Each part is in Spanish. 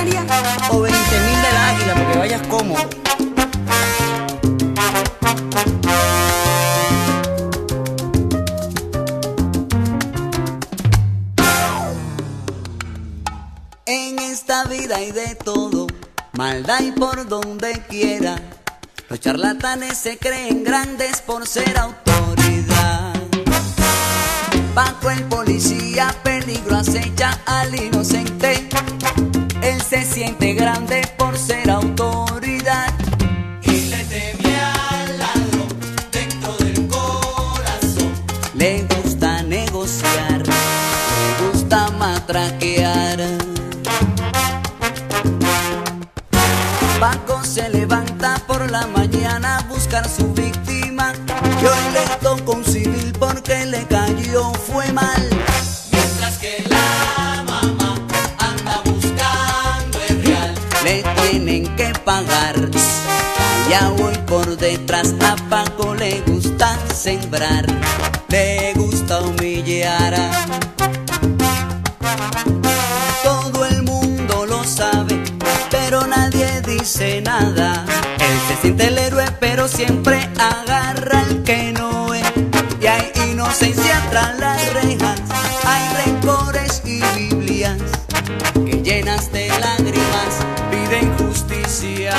feria o 20.000 del Águila, porque vayas cómodo. En esta vida hay de todo, maldad y por donde quiera. Los charlatanes se creen grandes por ser autoridad. Paco el policía, peligro acecha al inocente. Él se siente grande por ser autoridad. Y le teme al ladrón dentro del corazón. Le gusta negociar, le gusta matraquear. Paco se levanta por la mañana a buscar su víctima y hoy le tocó un civil porque le cayó fue mal. Mientras que la mamá anda buscando el real. Le tienen que pagar. Allá voy por detrás, a Paco le gusta sembrar, le gusta humillar. Todo el mundo lo sabe, pero nadie dice nada. Él se siente el héroe, pero siempre agarra al que no es. Y hay inocencia tras las rejas, hay rencores y Biblias que llenas de lágrimas piden justicia.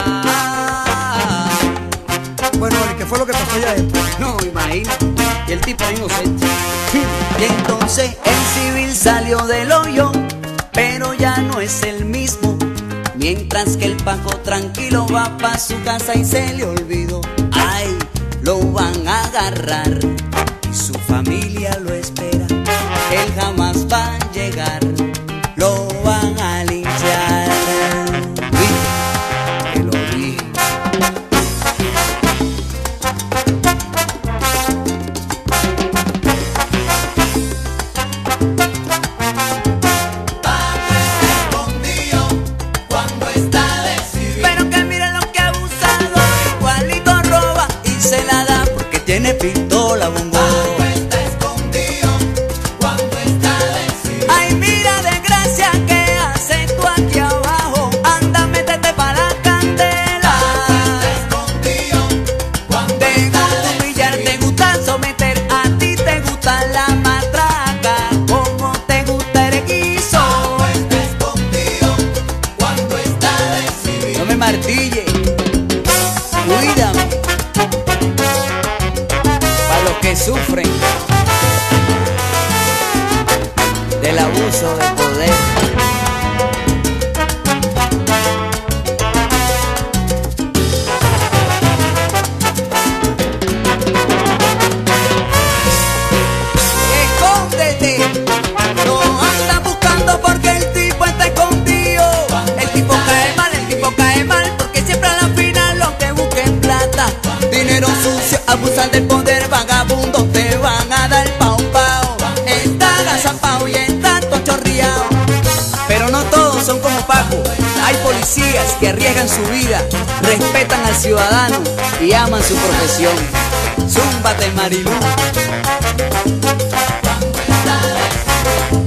Bueno, ¿y qué fue lo que pasó allá adentro? No, imagínate, y el tipo es inocente. Y entonces el civil salió del hoyo, pero ya no es el mismo. Mientras que el Paco tranquilo va pa' su casa y se le olvidó. Ay, lo van a agarrar y su familia lo espera. Él jamás va a llegar, lo van a linchar. Uy, que lo dije. Tiene pistola, bongo. Paco está escondido cuando está decidido. Ay, mira desgracia, ¿qué haces tú aquí abajo? Anda, métete pa' la candela. Paco está escondido cuando Te está gusta humillar, te gusta someter. A ti te gusta la matraca, como te gusta el guiso. Paco está escondido cuando está decidido. No me martille, cuídame. Que sufren del abuso de poder. Escóndete, no anda buscando porque el tipo está escondido. El tipo cae mal porque siempre a la final lo que busca es plata. Dinero sucio, abusan del poder, vagabundo, te van a dar pao pao. Está agazapao y está tochorriao. Pero no todos son como Paco. Hay policías que arriesgan su vida, respetan al ciudadano y aman su profesión. Zúmbate, Marilú. Cuando está decidido.